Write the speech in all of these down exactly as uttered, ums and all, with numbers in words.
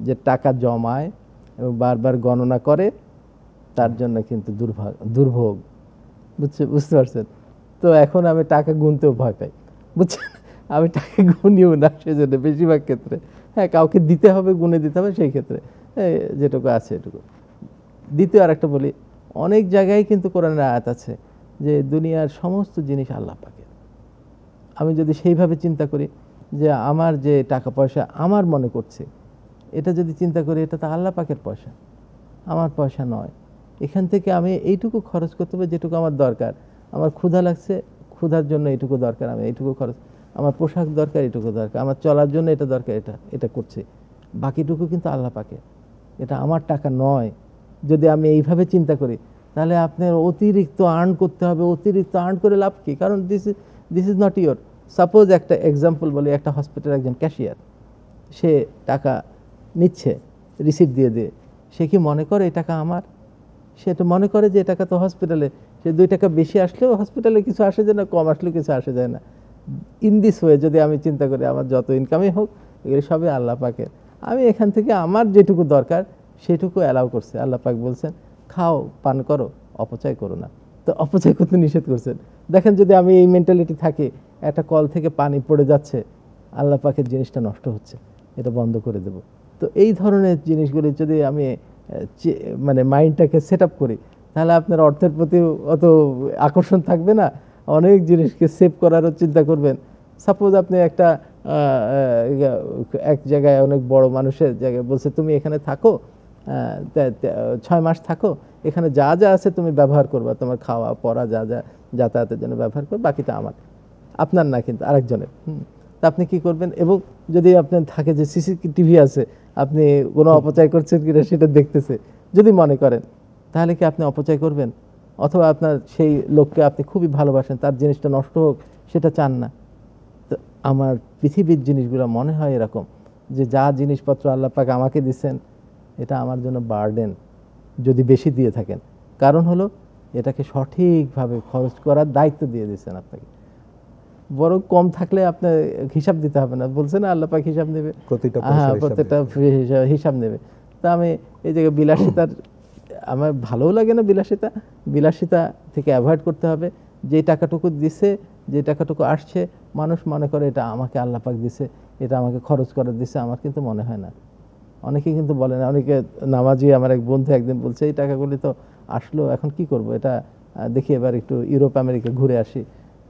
যে টাকা জমায় এবং বারবার গণনা করে তার জন্য কিন্তু দুর্ভাগ দুর্ভোগ বুঝছে বুঝতে পারছেন। তো এখন আমি টাকা গুনতেও ভয় পাই বুঝছেন, আমি টাকা গুনিও না সেজন্য বেশিরভাগ ক্ষেত্রে। হ্যাঁ, কাউকে দিতে হবে, গুনে দিতে হবে, সেই ক্ষেত্রে যেটুকু আছে এটুকু। দ্বিতীয় আর একটা বলি, অনেক জায়গায় কিন্তু কোরআনের আয়াত আছে যে দুনিয়ার সমস্ত জিনিস আল্লাহ পাকের। আমি যদি সেইভাবে চিন্তা করি যে আমার যে টাকা পয়সা আমার মনে করছে, এটা যদি চিন্তা করি এটা তো আল্লাহ পাকের পয়সা, আমার পয়সা নয়। এখান থেকে আমি এইটুকু খরচ করতে হবে যেটুকু আমার দরকার। আমার ক্ষুধা লাগছে, ক্ষুধার জন্য এইটুকু দরকার, আমি এইটুকু খরচ। আমার পোশাক দরকার, এইটুকু দরকার। আমার চলার জন্য এটা দরকার, এটা এটা করছে। বাকিটুকু কিন্তু আল্লাহ পাকের, এটা আমার টাকা নয়। যদি আমি এইভাবে চিন্তা করি তাহলে আপনার অতিরিক্ত আর্ন করতে হবে। অতিরিক্ত আর্ন করে লাভ কি? কারণ this is this is not your. Suppose একটা এক্সাম্পল বলি, একটা হসপিটালের একজন ক্যাশিয়ার, সে টাকা নিচ্ছে রিসিপ্ট দিয়ে দিয়ে, সে কি মনে করে এই টাকা আমার? সে তো মনে করে যে এই টাকা তো হসপিটালে, সে দুই টাকা বেশি আসলেও হসপিটালে কিছু আসে যায় না, কম আসলেও কিছু আসে যায় না। ইন দিস ওয়ে যদি আমি চিন্তা করি আমার যত ইনকামই হোক এগুলো সবই আল্লাহ পাকের। আমি এখান থেকে আমার যেটুকু দরকার সেটুকু অ্যালাউ করছে। আল্লাহ পাক বলছেন খাও, পান করো, অপচয় করো না। তো অপচয় করতে নিষেধ করছেন। দেখেন যদি আমি এই মেন্টালিটি থাকে, একটা কল থেকে পানি পড়ে যাচ্ছে, আল্লাহ পাকের জিনিসটা নষ্ট হচ্ছে, এটা বন্ধ করে দেব। তো এই ধরনের জিনিসগুলি যদি আমি মানে মাইন্ডটাকে সেট আপ করি তাহলে আপনার অর্থের প্রতি অত আকর্ষণ থাকবে না, অনেক জিনিসকে সেভ করারও চিন্তা করবেন। সাপোজ আপনি একটা এক জায়গায় অনেক বড় মানুষের জায়গায় বলছে তুমি এখানে থাকো, ছয় মাস থাকো, এখানে যা যা আছে তুমি ব্যবহার করবা, তোমার খাওয়া পড়া যা যা যাতায়াতের জন্য ব্যবহার করো, বাকিটা আমার, আপনার না কিন্তু আরেকজনের। হুম, তা আপনি কি করবেন? এবং যদি আপনার থাকে যে সিসি টিভি আছে, আপনি কোনো অপচয় করছেন কিনা সেটা দেখতেছে, যদি মনে করেন, তাহলে কি আপনি অপচয় করবেন? অথবা আপনার সেই লোককে আপনি খুবই ভালোবাসেন, তার জিনিসটা নষ্ট হোক সেটা চান না। তো আমার পৃথিবীর জিনিসগুলো মনে হয় এরকম যে যা জিনিসপত্র আল্লাহ পাক আমাকে দিচ্ছেন এটা আমার জন্য বার্ডেন যদি বেশি দিয়ে থাকেন। কারণ হলো এটাকে সঠিকভাবে খরচ করার দায়িত্ব দিয়ে দিচ্ছেন আপনাকে। বরং কম থাকলে আপনার হিসাব দিতে হবে না, বলছে না আল্লাহ পাক হিসাব নেবে, হ্যাঁ প্রত্যেকটা হিসাব নেবে। তা আমি এই জায়গায় বিলাসিতার আমার ভালোও লাগে না, বিলাসিতা বিলাসিতা থেকে অ্যাভয়েড করতে হবে। যে টাকাটুকু দিছে, যে টাকাটুকু আসছে, মানুষ মনে করে এটা আমাকে আল্লাহ পাক দিছে, এটা আমাকে খরচ করে দিছে, আমার কিন্তু মনে হয় না। অনেকে কিন্তু বলে না, অনেকে নামাজি আমার এক বন্ধু একদিন বলছে এই টাকাগুলি তো আসলো, এখন কি করব, এটা দেখি এবার একটু ইউরোপ আমেরিকা ঘুরে আসি,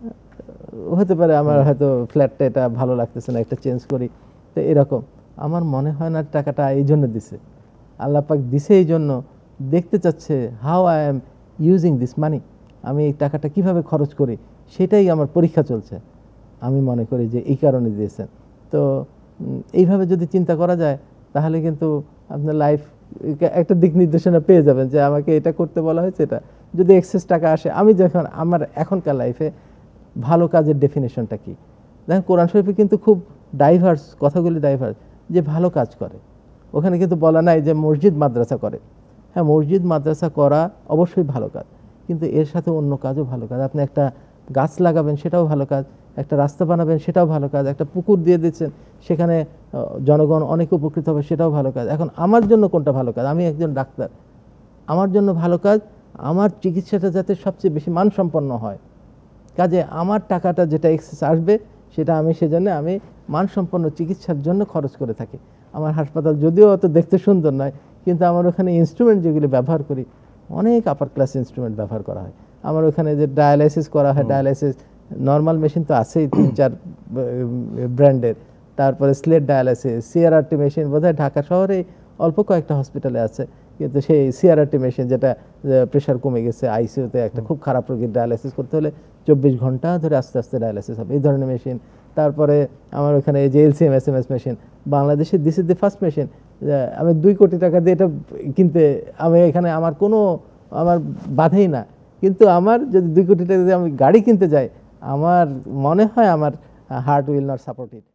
হতে পারে আমার হয়তো ফ্ল্যাটটা এটা ভালো লাগতেছে না, একটা চেঞ্জ করি। তো এরকম আমার মনে হয় না টাকাটা এই জন্য দিছে, আল্লাহ পাক দিছে এই জন্য দেখতে চাচ্ছে how I am using this money, আমি এই টাকাটা কিভাবে খরচ করি সেটাই আমার পরীক্ষা চলছে। আমি মনে করি যে এই কারণে দিয়েছেন। তো এইভাবে যদি চিন্তা করা যায় তাহলে কিন্তু আপনার লাইফ একটা দিক নির্দেশনা পেয়ে যাবেন যে আমাকে এটা করতে বলা হয়েছে, এটা যদি এক্সেস টাকা আসে। আমি যখন আমার এখনকার লাইফে ভালো কাজের ডেফিনেশনটা কি, দেখেন কোরআন শরীফে কিন্তু খুব ডাইভার্স, কথাগুলি ডাইভার্স, যে ভালো কাজ করে। ওখানে কিন্তু বলা নাই যে মসজিদ মাদ্রাসা করে। হ্যাঁ, মসজিদ মাদ্রাসা করা অবশ্যই ভালো কাজ, কিন্তু এর সাথে অন্য কাজও ভালো কাজ। আপনি একটা গাছ লাগাবেন সেটাও ভালো কাজ, একটা রাস্তা বানাবেন সেটাও ভালো কাজ, একটা পুকুর দিয়ে দিচ্ছেন সেখানে জনগণ অনেক উপকৃত হবে সেটাও ভালো কাজ। এখন আমার জন্য কোনটা ভালো কাজ? আমি একজন ডাক্তার, আমার জন্য ভালো কাজ আমার চিকিৎসাটা যাতে সবচেয়ে বেশি মানসম্পন্ন হয়। কাজে আমার টাকাটা যেটা এক্সেস আসবে সেটা আমি সেজন্য আমি মানসম্পন্ন চিকিৎসার জন্য খরচ করে থাকি। আমার হাসপাতাল যদিও অত দেখতে সুন্দর নয়, কিন্তু আমার ওখানে ইনস্ট্রুমেন্ট যেগুলি ব্যবহার করি অনেক আপার ক্লাস ইনস্ট্রুমেন্ট ব্যবহার করা হয়। আমার ওখানে যে ডায়ালাইসিস করা হয়, ডায়ালাইসিস নর্মাল মেশিন তো আছেই তিন চার ব্র্যান্ডের, তারপরে স্লেট ডায়ালাইসিস, সিআরআরটি মেশিন বোধহয় ঢাকা শহরে অল্প কয়েকটা হসপিটালে আছে, কিন্তু সেই সিআরআরটি মেশিন যেটা প্রেশার কমে গেছে, আইসিইউতে একটা খুব খারাপ রোগীর ডায়ালাইসিস করতে হলে চব্বিশ ঘন্টা ধরে আস্তে আস্তে ডায়ালাইসিস হবে, এই ধরনের মেশিন। তারপরে আমার ওখানে এই যে LCM S M S machine, বাংলাদেশে this is the first machine. আমি দুই কোটি টাকা দিয়ে এটা কিনতে, আমি এখানে আমার কোনো আমার বাধেই না, কিন্তু আমার যদি দুই কোটি টাকা দিয়ে আমি গাড়ি কিনতে যাই, আমার মনে হয় আমার heart will not support it.